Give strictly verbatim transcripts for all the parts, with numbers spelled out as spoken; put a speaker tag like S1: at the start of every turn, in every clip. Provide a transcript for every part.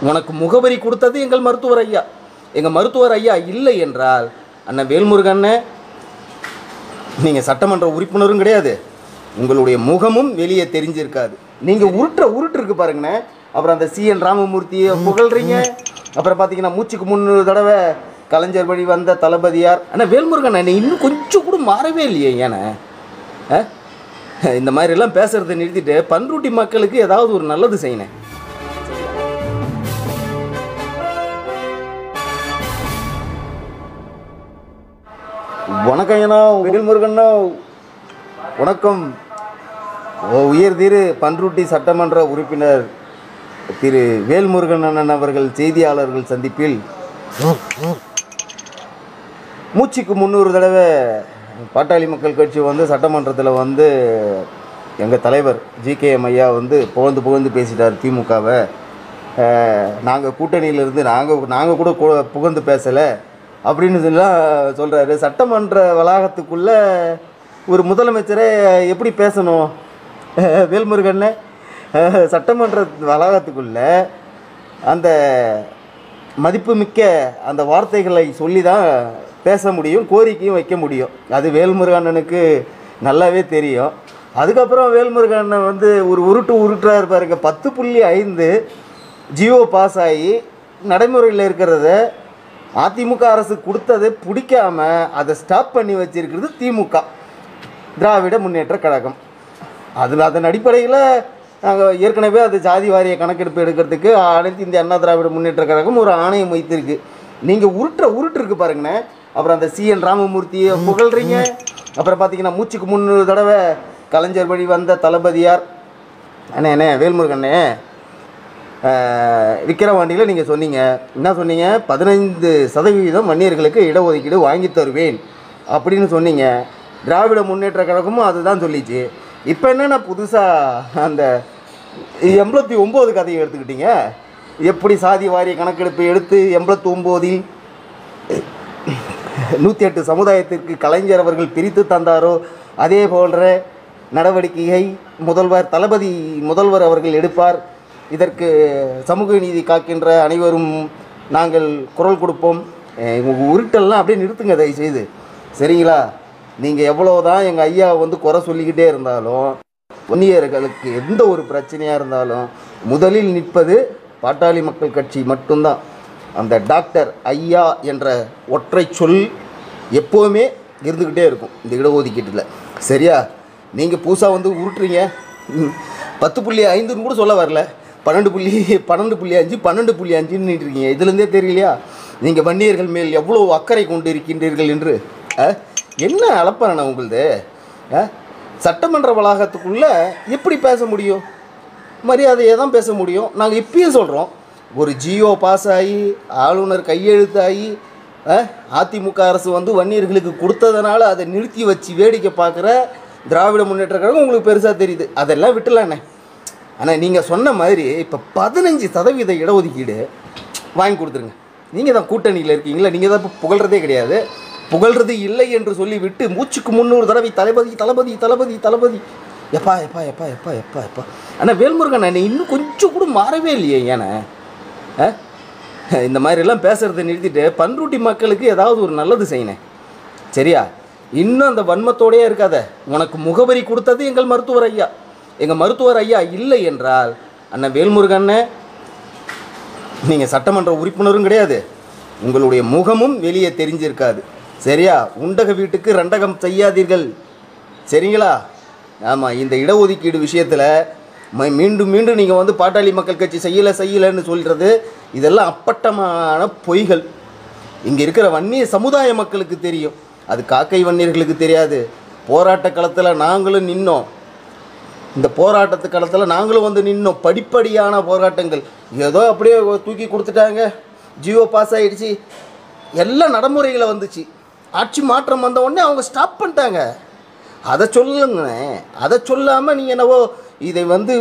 S1: உனக்கு முகவரி கொடுத்தது எங்கள் மருத்துவர் ஐயா. எங்கள் மருத்துவர் ஐயா இல்லை என்றால் அண்ணன் வேல்முருகன் நீங்கள் சட்டமன்ற உறுப்பினரும் கிடையாது, உங்களுடைய முகமும் வெளியே தெரிஞ்சிருக்காது. நீங்கள் உருட்டுற உருட்டு இருக்கு பாருங்கண்ணே. அப்புறம் அந்த சி என் ராமமூர்த்தியை புகழ்றீங்க. அப்புறம் பார்த்தீங்கன்னா மூச்சுக்கு முன்னூறு தடவை கலைஞர் வழி வந்த தளபதியார். ஆனால் வேல்முருகன் அண்ணன் இன்னும் கொஞ்சம் கூட மாறவே இல்லையே. ஏன்னா இந்த மாதிரிலாம் பேசுகிறத நிறுத்திட்டு பன்ருட்டி மக்களுக்கு ஏதாவது ஒரு நல்லது செய்யணும். வணக்கம் அண்ணா, வேல்முருகண்ணா. வணக்கம். உயர் திரு பன்ருட்டி சட்டமன்ற உறுப்பினர் திரு வேல்முருகன் அண்ணன் அவர்கள் செய்தியாளர்கள் சந்திப்பில் மூச்சுக்கு முந்நூறு தடவை பாட்டாளி மக்கள் கட்சி வந்து சட்டமன்றத்தில் வந்து எங்கள் தலைவர் ஜி கே எம் ஐயா வந்து புகழ்ந்து புகழ்ந்து பேசிட்டார் திமுகவை. நாங்கள் கூட்டணியிலிருந்து நாங்கள் நாங்கள் கூட புகழ்ந்து பேசலை அப்படின்னு சொல்லலாம் சொல்கிறாரு. சட்டமன்ற வளாகத்துக்குள்ளே ஒரு முதலமைச்சரை எப்படி பேசணும் வேல்முருகன்? சட்டமன்ற வளாகத்துக்குள்ளே அந்த மதிப்புமிக்க அந்த வார்த்தைகளை சொல்லி தான் பேச முடியும், கோரிக்கையும் வைக்க முடியும். அது வேல்முருகண்ணனுக்கு நல்லாவே தெரியும். அதுக்கப்புறம் வேல்முருகண்ணன் வந்து ஒரு உருட்டு உருட்டாக பாருங்க. பத்து புள்ளி ஐந்து ஜியோ பாஸ் ஆகி நடைமுறையில் இருக்கிறத அதிமுக அரசு கொடுத்ததை பிடிக்காம அதை ஸ்டாப் பண்ணி வச்சிருக்கிறது திமுக, திராவிட முன்னேற்ற கழகம். அதில் அதன் அடிப்படையில் நாங்கள் ஏற்கனவே அது ஜாதி வாரிய கணக்கெடுப்பு எடுக்கிறதுக்கு அனைத்து இந்திய அண்ணா திராவிட முன்னேற்ற கழகம் ஒரு ஆணையம் வைத்திருக்கு. நீங்கள் உருட்டுற உருட்டு இருக்கு பாருங்கண்ணே. அப்புறம் அந்த சி என் ராமமூர்த்தியை புகழ்றீங்க. அப்புறம் பார்த்தீங்கன்னா மூச்சுக்கு முந்நூறு தடவை கலைஞர் வழி வந்த தளபதியார். அண்ணே அண்ணே வேல்முருகண்ணே, விக்கிரவாண்டியில் நீங்கள் சொன்னீங்க, என்ன சொன்னீங்க? பதினைந்து சதவீதம் வன்னியர்களுக்கு இடஒதுக்கீடு வாங்கி தருவேன் அப்படின்னு சொன்னீங்க. திராவிட முன்னேற்ற கழகமும் அதுதான் சொல்லிச்சு. இப்போ என்னென்னா புதுசாக அந்த எண்பத்தி ஒம்பது கதையை எடுத்துக்கிட்டீங்க. எப்படி சாதி வாரிய கணக்கெடுப்பு எடுத்து எண்பத்தி ஒம்போதில் நூற்றி எட்டு சமுதாயத்திற்கு கலைஞர் அவர்கள் பிரித்து தந்தாரோ அதே போன்ற நடவடிக்கையை முதல்வர் தளபதி முதல்வர் அவர்கள் எடுப்பார். இதற்கு சமூக நீதி காக்கின்ற அனைவரும் நாங்கள் குரல் கொடுப்போம். உங்கள் உருட்டெல்லாம் அப்படியே நிறுத்துங்க தயவு செய்து, சரிங்களா? நீங்கள் எவ்வளோ தான் எங்கள் ஐயா வந்து குறை சொல்லிக்கிட்டே இருந்தாலும், வன்னியர்களுக்கு எந்த ஒரு பிரச்சனையாக இருந்தாலும் முதலில் நிற்பது பாட்டாளி மக்கள் கட்சி மட்டும்தான். அந்த டாக்டர் ஐயா என்ற ஒற்றை சொல் எப்போவுமே இருந்துக்கிட்டே இருக்கும் இந்த இடஒதுக்கீட்டில், சரியா? நீங்கள் புதுசாக வந்து உருட்டுறீங்க. பத்து புள்ளி ஐந்துன்னு கூட சொல்ல வரல, பன்னெண்டு புள்ளி பன்னெண்டு புள்ளி அஞ்சு பன்னெண்டு புள்ளி அஞ்சுன்னு இருக்கீங்க. இதுலேருந்தே தெரியலையா நீங்கள் வன்னியர்கள் மேல் எவ்வளோ அக்கறை கொண்டு இருக்கின்றீர்கள் என்று? என்ன அளப்பறன உங்களுது? சட்டமன்ற வளாகத்துக்குள்ளே எப்படி பேச முடியும்? மரியாதையை தான் பேச முடியும். நாங்கள் இப்பயும் சொல்கிறோம், ஒரு ஜியோ பாஸ் ஆகி ஆளுநர் கையெழுத்தாகி அதிமுக அரசு வந்து வன்னியர்களுக்கு கொடுத்ததுனால அதை நிறுத்தி வச்சு வேடிக்கை பார்க்குற திராவிட முன்னேற்ற கழகம் உங்களுக்கு பெருசாக தெரியுது. அதெல்லாம் விட்டுலாண்ணே. ஆனால் நீங்கள் சொன்ன மாதிரி இப்போ பதினஞ்சு சதவீத இடஒதுக்கீடு வாங்கி கொடுத்துருங்க. நீங்கள் தான் கூட்டணியில் இருக்கீங்களா, நீங்கள் தான் இப்போ புகழ்கிறதே கிடையாது. புகழ்றது இல்லை என்று சொல்லி விட்டு மூச்சுக்கு முந்நூறு தடவை தளபதி தளபதி தளபதி தளபதி எப்பா எப்பா எப்பா எப்பா எப்பா எப்பா. ஆனால் வேல்முருகன் அண்ணன் இன்னும் கொஞ்சம் கூட மாறவே இல்லையே. ஏன்னா இந்த மாதிரிலாம் பேசுகிறத நிறுத்திட்டு பன்ருட்டி மக்களுக்கு ஏதாவது ஒரு நல்லது செய்யணும், சரியா? இன்னும் அந்த வன்மத்தோடையே இருக்காத. உனக்கு முகவரி கொடுத்தது எங்கள் மருத்துவர் ஐயா. எங்கள் மருத்துவர் ஐயா இல்லை என்றால் அண்ணன் வேல்முருகன் நீங்கள் சட்டமன்ற உறுப்பினரும் கிடையாது, உங்களுடைய முகமும் வெளியே தெரிஞ்சிருக்காது, சரியா? உண்டக வீட்டுக்கு ரெண்டகம் செய்யாதீர்கள், சரிங்களா? ஆமாம், இந்த இடஒதுக்கீடு விஷயத்தில் மீண்டும் மீண்டும் நீங்கள் வந்து பாட்டாளி மக்கள் கட்சி செய்யலை செய்யலைன்னு சொல்கிறது இதெல்லாம் அப்பட்டமான பொய்கள். இங்கே இருக்கிற வன்னிய சமுதாய மக்களுக்கு தெரியும், அது காக்கை வன்னியர்களுக்கு தெரியாது. போராட்ட களத்தில் நாங்களும் நின்னோம், இந்த போராட்டத்து களத்தில் நாங்களும் வந்து நின்னோம். படிப்படியான போராட்டங்கள். ஏதோ அப்படியே தூக்கி கொடுத்துட்டாங்க, ஜியோ பாஸ் ஆகிடுச்சு, எல்லாம் நடைமுறைகளை வந்துச்சு. ஆட்சி மாற்றம் வந்த உடனே அவங்க ஸ்டாப் பண்ணிட்டாங்க. அதை சொல்லுங்க. அதை சொல்லாமல் நீங்கள் என்னவோ இதை வந்து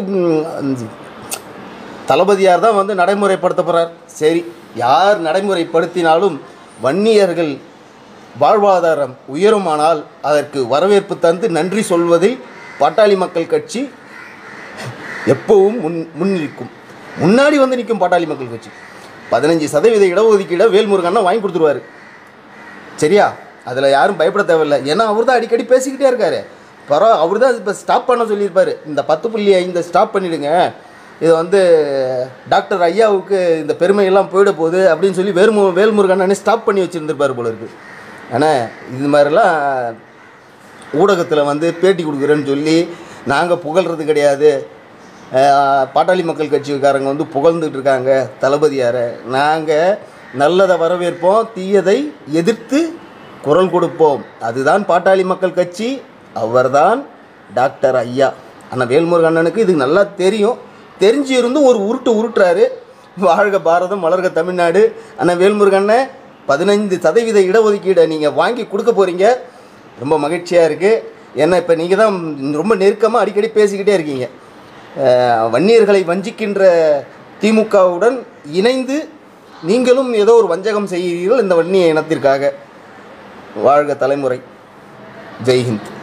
S1: தளபதியார் தான் வந்து நடைமுறைப்படுத்த போகிறார். சரி, யார் நடைமுறைப்படுத்தினாலும் வன்னியர்கள் வாழ்வாதாரம் உயருமானால் அதற்கு வரவேற்பு தந்து நன்றி சொல்வதில் பாட்டாளி மக்கள் கட்சி எப்பவும் முன் முன்னிற்கும். முன்னாடி வந்து நிற்கும் பாட்டாளி மக்கள் கட்சி. பதினஞ்சு சதவீத இடஒதுக்கீடை வேல்முருகன் வாங்கி கொடுத்துருவாரு. சரியா? அதில் யாரும் பயப்பட தேவையில்லை. ஏன்னா அவர் தான் அடிக்கடி பேசிக்கிட்டே இருக்காரு. பரவ அவர் தான் இப்போ ஸ்டாப் பண்ண சொல்லியிருப்பார். இந்த பத்து புள்ளி ஐந்து ஸ்டாப் பண்ணிவிடுங்க, இது வந்து டாக்டர் ஐயாவுக்கு இந்த பெருமையெல்லாம் போயிட போகுது அப்படின்னு சொல்லி வேல்மு வேல்முருகன் ஸ்டாப் பண்ணி வச்சுருந்துருப்பார் போல இருக்குது. ஆனால் இது மாதிரிலாம் ஊடகத்தில் வந்து பேட்டி கொடுக்குறேன்னு சொல்லி நாங்கள் புகழ்கிறது கிடையாது. பாட்டாளி மக்கள் கட்சிக்காரங்க வந்து புகழ்ந்துட்டு இருக்காங்க தளபதியாரை. நாங்கள் நல்லதை வரவேற்போம், தீயதை எதிர்த்து குரல் கொடுப்போம். அதுதான் பாட்டாளி மக்கள் கட்சி. அவர்தான் டாக்டர் ஐயா. ஆனால் வேல்முருகன் அண்ணனுக்கு இது நல்லா தெரியும். தெரிஞ்சு இருந்தும் ஒரு உருட்டு உருட்டுறாரு. வாழ்க பாரதம், வளர்க தமிழ்நாடு. ஆனால் வேல்முருகன் பதினைந்து சதவீத இடஒதுக்கீடை நீங்கள் வாங்கி கொடுக்க போகிறீங்க. ரொம்ப மகிழ்ச்சியாக இருக்குது. ஏன்னா இப்போ நீங்கள் தான் ரொம்ப நெருக்கமாக அடிக்கடி பேசிக்கிட்டே இருக்கீங்க. வன்னியர்களை வஞ்சிக்கின்ற திமுகவுடன் இணைந்து நீங்களும் ஏதோ ஒரு வஞ்சகம் செய்கிறீர்கள் இந்த வன்னிய இனத்திற்காக. வாழ்க தலைமுறை. ஜெய்ஹிந்த்.